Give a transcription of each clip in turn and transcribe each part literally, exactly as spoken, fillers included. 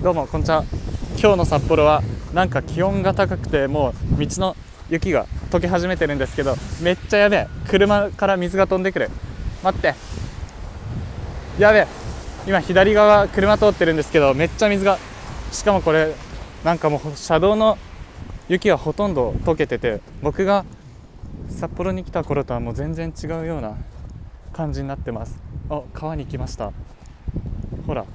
どうもこんにちは。今日の札幌はなんか気温が高くて、もう道の雪が溶け始めてるんですけど、めっちゃやべえ。車から水が飛んでくる。待って、やべえ。今左側車通ってるんですけど、めっちゃ水が、しかもこれなんかもう車道の雪がほとんど溶けてて、僕が札幌に来た頃とはもう全然違うような感じになってます。あ、川に来ました。ほら、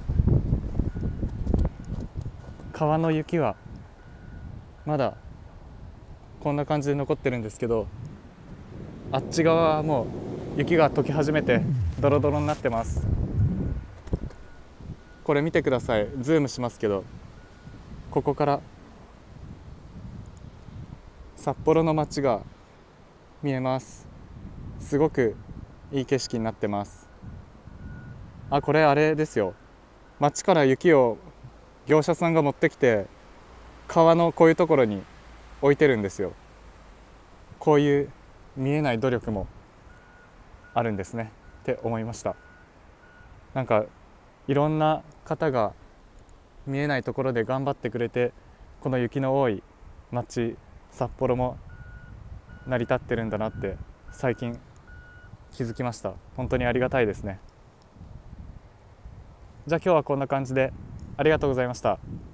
川の雪はまだこんな感じで残ってるんですけど、あっち側はもう雪が溶け始めてドロドロになってます。これ見てください。ズームしますけど、ここから札幌の街が見えます。すごくいい景色になってます。あ、これあれですよ。街から雪を業者さんが持ってきて川のこういうところに置いてるんですよ。こういう見えない努力もあるんですねって思いました。なんかいろんな方が見えないところで頑張ってくれて、この雪の多い街札幌も成り立ってるんだなって最近気づきました。本当にありがたいですね。じゃあ今日はこんな感じで、ありがとうございました。